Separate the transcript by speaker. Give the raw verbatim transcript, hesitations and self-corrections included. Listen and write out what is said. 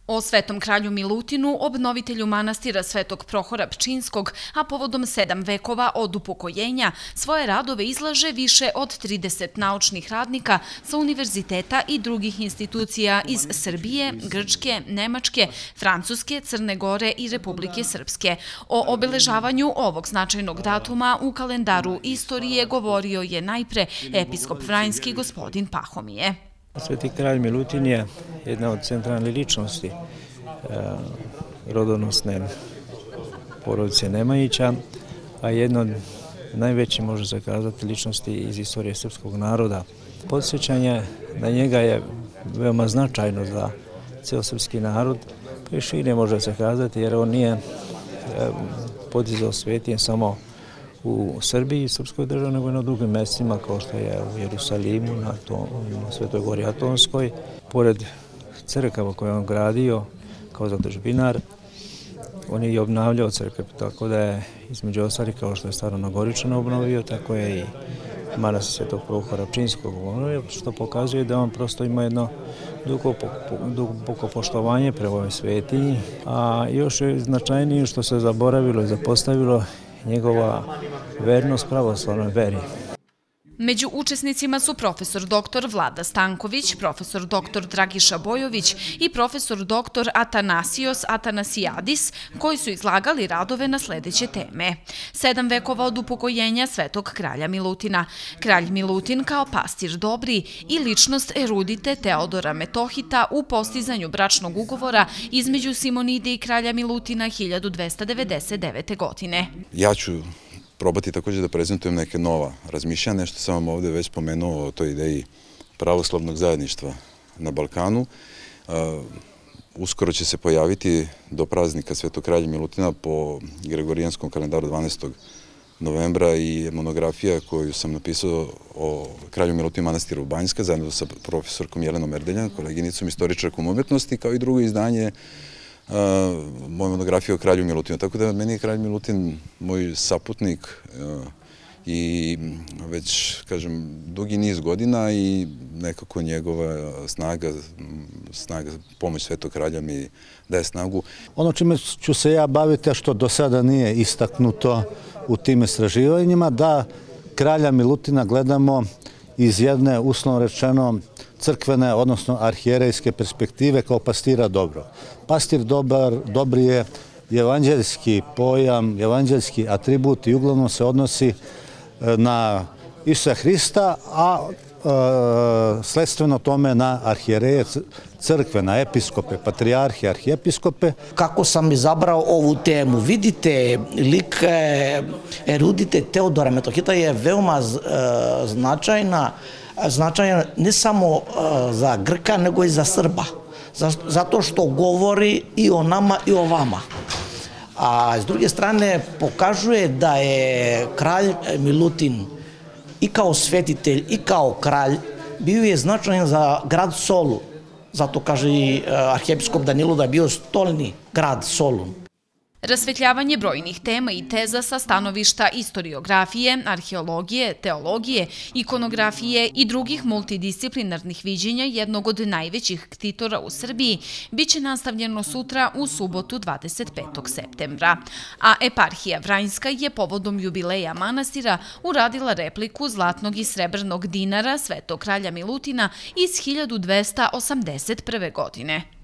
Speaker 1: O svetom kralju Milutinu, obnovitelju manastira Svetog Prohora Pčinjskog, a povodom sedam vekova od upokojenja, svoje radove izlaže više od trideset naučnih radnika sa univerziteta i drugih institucija iz Srbije, Grčke, Nemačke, Francuske, Crne Gore i Republike Srpske. O obeležavanju ovog značajnog datuma u kalendaru istorije govorio je najpre episkop Vranjski gospodin Pahomije.
Speaker 2: Sveti kralj Milutin je jedna od centralnih ličnosti rodonosne porodice Nemanjića, a jedna od najvećih, može se kazati, ličnosti iz istorije srpskog naroda. Podsjećanje na njega je veoma značajno za ceo srpski narod, pa i šire, može se kazati, jer on nije podizao svetinje samo u Srbiji i srpskoj državi, nego i na drugim mestima kao što je u Jerusalimu, na Svetoj gori Atonskoj. Pored crkava koje je on gradio kao zadužbinar, on je i obnavljao crkve, tako da je između ostalih, kao što je Starogoričan obnovio, tako je i manastir Svetog Prohora Pčinjskog obnovio, što pokazuje da on prosto ima jedno duboko poštovanje prema ovoj svetinji, a još je značajnije što se zaboravilo i zapostavilo njegova vernost pravoslavnoj veri.
Speaker 1: Među učesnicima su profesor doktor Vlada Stanković, profesor doktor Dragiša Bojović i profesor doktor Atanasios Atanasijadis, koji su izlagali radove na sledeće teme. Sedam vekova od upokojenja svetog kralja Milutina, kralj Milutin kao pastir dobri i ličnost erudite Teodora Metohita u postizanju bračnog ugovora između Simonide i kralja Milutina hiljadu dvesta devedeset devete. godine.
Speaker 3: Ja ću probati također da prezentujem neke nova razmišljanja, nešto sam vam ovdje već spomenuo o toj ideji pravoslavnog zajedništva na Balkanu. Uskoro će se pojaviti do praznika Svetog kralja Milutina po Gregorijanskom kalendaru dvanaestog novembra i monografija koju sam napisao o kralju Milutinu manastiru Banjska zajedno sa profesorkom Jelenom Erdeljan, koleginicom, istoričarkom umetnosti, kao i drugo izdanje moja monografija o kralju Milutinu. Tako da meni je kralj Milutin moj saputnik i već, kažem, dugi niz godina i nekako njegova snaga, snaga, pomoć Svetog kralja mi daje snagu.
Speaker 4: Ono čime ću se ja baviti, a što do sada nije istaknuto u tim istraživanjima, da kralja Milutina gledamo iz jedne, uslovno rečeno, crkvene, odnosno arhijerejske perspektive kao pastira dobro. Pastir dobar, dobri je evanđeljski pojam, evanđeljski atribut i uglavnom se odnosi na Isusa Hrista, a sledstveno tome na arhijereje crkve, na episkope, patrijarhe, arhijepiskope.
Speaker 5: Kako sam izabrao ovu temu? Vidite, lik erudite Teodora Metohita je veoma značajna, značajan ne samo za Grka, nego i za Srba. Zato što govori i o nama i o vama. A s druge strane pokazuje da je kralj Milutin i kao svetitelj i kao kralj bio je značajan za grad Solun. Zato kaže i arhijepiskop Danilo da je bio stolni grad Solun.
Speaker 1: Rasvetljavanje brojnih tema i teza sa stanovišta istoriografije, arheologije, teologije, ikonografije i drugih multidisciplinarnih viđenja jednog od najvećih ktitora u Srbiji biće nastavljeno sutra u subotu dvadeset petog septembra. A eparhija Vranjska je povodom jubileja manastira uradila repliku zlatnog i srebrnog dinara Svetog kralja Milutina iz hiljadu dvesta osamdeset prve. godine.